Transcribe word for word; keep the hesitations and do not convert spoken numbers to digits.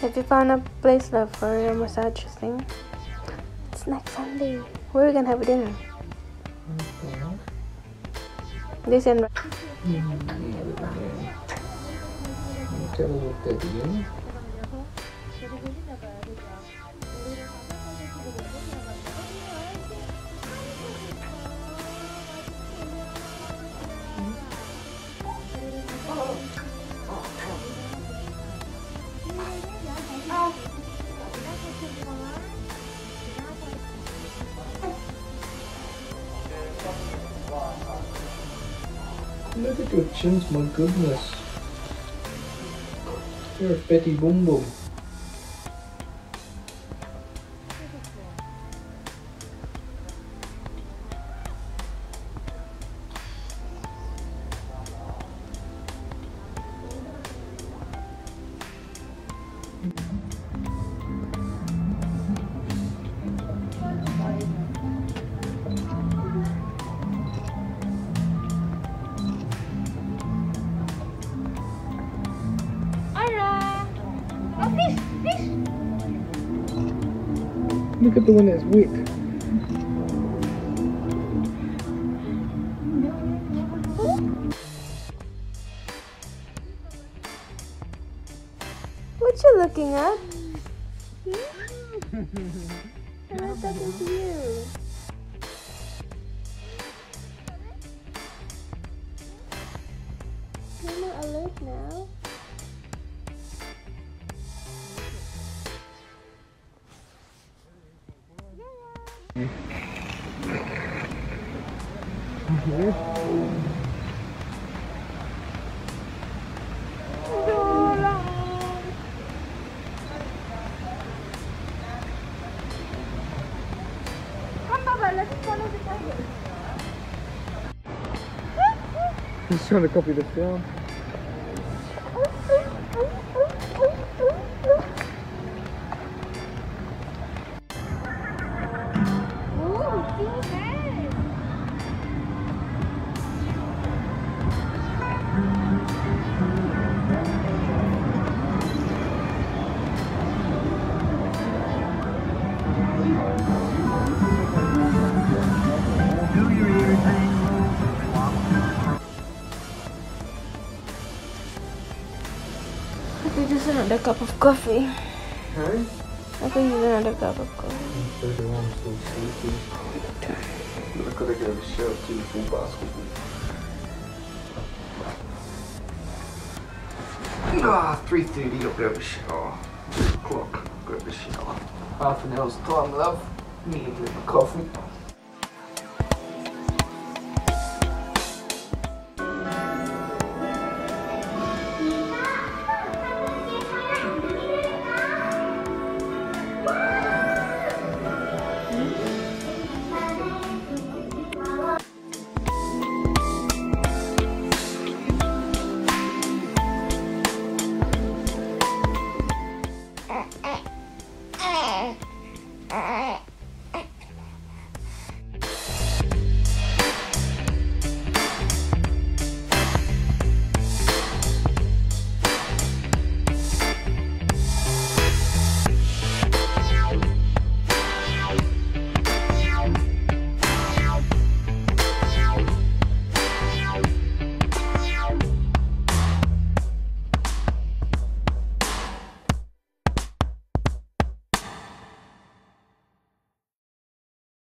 Have you found a place love for a massage thing? It's next Sunday. Where are we gonna have dinner? Okay. This and Kita look at you. Look at your chins, my goodness. You're a fatty boom boom. Look at the one that's wet. what you looking at? I'm not talking to you. You're not alert now. He's trying to copy the film. Aku just another cup of coffee. Huh? Aku just another cup of coffee. I'm so sleepy. I gotta go to the show too, full basketball. Ah, three thirty, I'll go have a shower. Six o'clock, go have a shower. Half an hour's time, love. Me and get my coffee. Uh, uh, uh, uh.